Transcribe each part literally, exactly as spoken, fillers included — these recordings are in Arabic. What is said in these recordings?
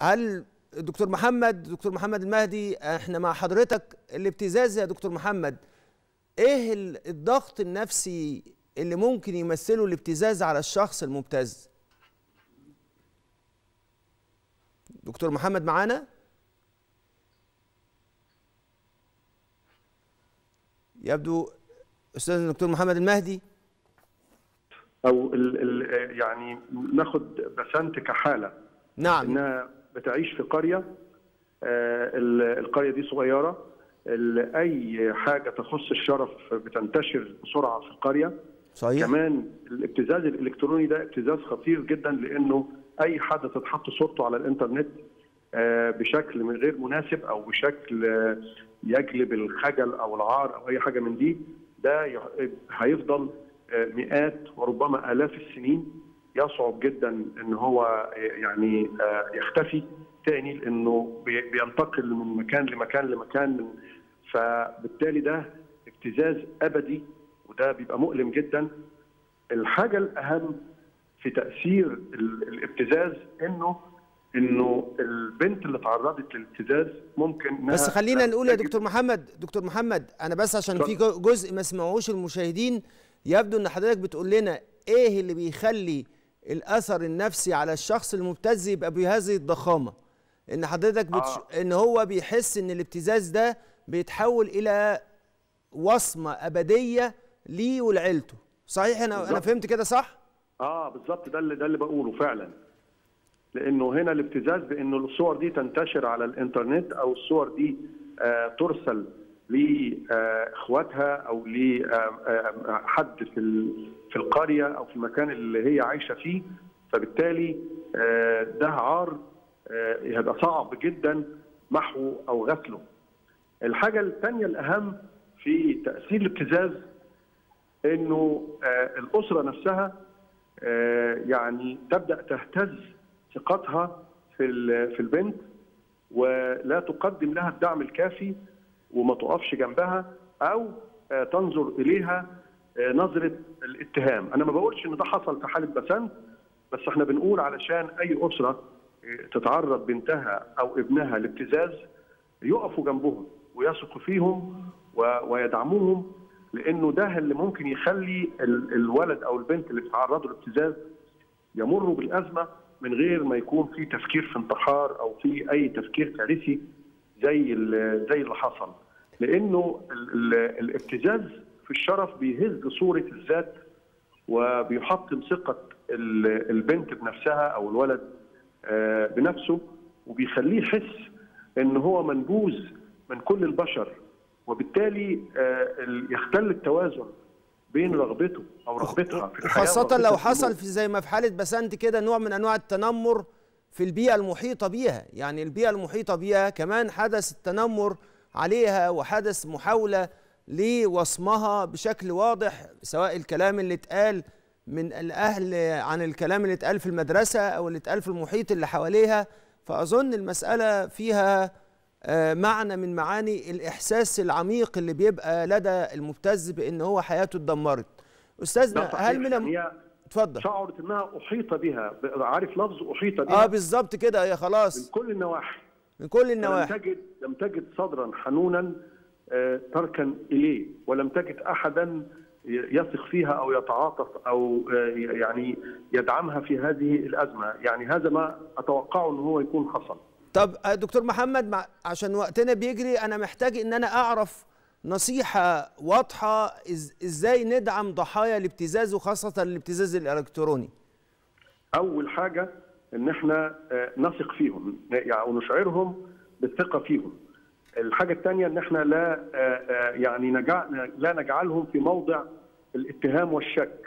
هل دكتور محمد دكتور محمد المهدي، احنا مع حضرتك. الابتزاز يا دكتور محمد، ايه الضغط النفسي اللي ممكن يمثله الابتزاز على الشخص المبتز؟ دكتور محمد معانا؟ يبدو استاذ الدكتور محمد المهدي. او ال ال يعني ناخد بسنت كحاله. نعم. انها بتعيش في قريه، آه القريه دي صغيره، اي حاجه تخص الشرف بتنتشر بسرعه في القريه. صحيح. كمان الابتزاز الالكتروني ده ابتزاز خطير جدا، لانه اي حد تتحط صورته على الانترنت آه بشكل من غير مناسب او بشكل آه يجلب الخجل او العار او اي حاجه من دي، ده هيفضل مئات وربما آلاف السنين. يصعب جدا ان هو يعني يختفي تاني، لانه بينتقل من مكان لمكان لمكان، فبالتالي ده ابتزاز ابدي، وده بيبقى مؤلم جدا. الحاجه الاهم في تاثير الابتزاز انه انه البنت اللي تعرضت للابتزاز ممكن، بس خلينا نقول يا دكتور محمد دكتور محمد انا بس عشان في جزء ما سمعوش المشاهدين، يبدو ان حضرتك بتقول لنا ايه اللي بيخلي الاثر النفسي على الشخص المبتز يبقى بهذه الضخامه، ان حضرتك بتش... آه. ان هو بيحس ان الابتزاز ده بيتحول الى وصمه ابديه ليه ولعيلته. صحيح؟ انا بالزبط. انا فهمت كده صح؟ اه بالظبط، ده اللي ده اللي بقوله فعلا. لانه هنا الابتزاز بانه الصور دي تنتشر على الانترنت، او الصور دي آه ترسل لاخواتها او لحد في في القريه او في المكان اللي هي عايشه فيه، فبالتالي ده عار هيبقى صعب جدا محوه او غسله. الحاجه الثانيه الاهم في تاثير الابتزاز انه الاسره نفسها يعني تبدا تهتز ثقتها في في البنت، ولا تقدم لها الدعم الكافي، وما تقفش جنبها او تنظر اليها نظره الاتهام. انا ما بقولش ان ده حصل في حاله بسنت، بس احنا بنقول علشان اي اسره تتعرض بنتها او ابنها لابتزاز يقفوا جنبهم ويثقوا فيهم ويدعموهم، لانه ده اللي ممكن يخلي الولد او البنت اللي بيتعرضوا للابتزاز يمروا بالازمه من غير ما يكون في تفكير في انتحار او في اي تفكير كارثي زي زي اللي حصل. لانه الابتزاز في الشرف بيهز صوره الذات، وبيحطم ثقه البنت بنفسها او الولد بنفسه، وبيخليه يحس ان هو منبوذ من كل البشر، وبالتالي يختل التوازن بين رغبته او رغبتها في الحياه، وخاصه لو حصل في زي ما في حاله بسنت كده نوع من انواع التنمر في البيئة المحيطة بيها. يعني البيئة المحيطة بيها كمان حدث التنمر عليها، وحدث محاولة لوصمها بشكل واضح، سواء الكلام اللي اتقال من الأهل عن الكلام اللي اتقال في المدرسة أو اللي اتقال في المحيط اللي حواليها. فأظن المسألة فيها معنى من معاني الإحساس العميق اللي بيبقى لدى المبتز بأن هو حياته اتدمرت. أستاذنا، هل من اتفضل. شعرت انها احيط بها، عارف لفظ احيط بها؟ اه بالظبط كده، هي خلاص من كل النواحي من كل النواحي. لم تجد لم تجد صدرا حنونا تركن اليه، ولم تجد احدا يثق فيها او يتعاطف او يعني يدعمها في هذه الازمه. يعني هذا ما اتوقعه ان هو يكون حصل. طب دكتور محمد، عشان وقتنا بيجري، انا محتاج ان انا اعرف نصيحة واضحة ازاي ندعم ضحايا الابتزاز، وخاصة الابتزاز الالكتروني. اول حاجة ان احنا نثق فيهم يعني ونشعرهم بالثقة فيهم. الحاجة الثانية ان احنا لا يعني نجعل لا نجعلهم في موضع الاتهام والشك.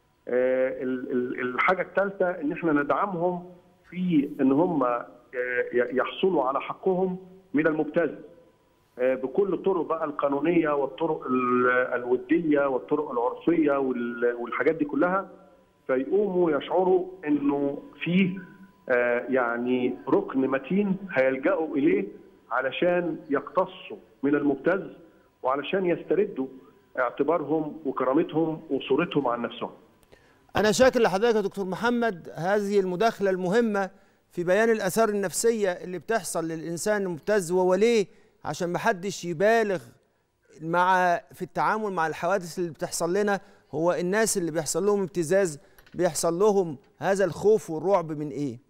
الحاجة الثالثة ان احنا ندعمهم في ان هم يحصلوا على حقهم من المبتز بكل الطرق بقى القانونيه والطرق الوديه والطرق العرفيه والحاجات دي كلها، فيقوموا يشعروا انه فيه يعني ركن متين هيلجأوا اليه علشان يقتصوا من المبتز، وعلشان يستردوا اعتبارهم وكرامتهم وصورتهم عن نفسهم. انا شاكر لحضرتك يا دكتور محمد هذه المداخله المهمه في بيان الآثار النفسية اللي بتحصل للإنسان المبتز. وليه؟ عشان محدش يبالغ مع في التعامل مع الحوادث اللي بتحصل لنا. هو الناس اللي بيحصل لهم ابتزاز بيحصل لهم هذا الخوف والرعب من إيه؟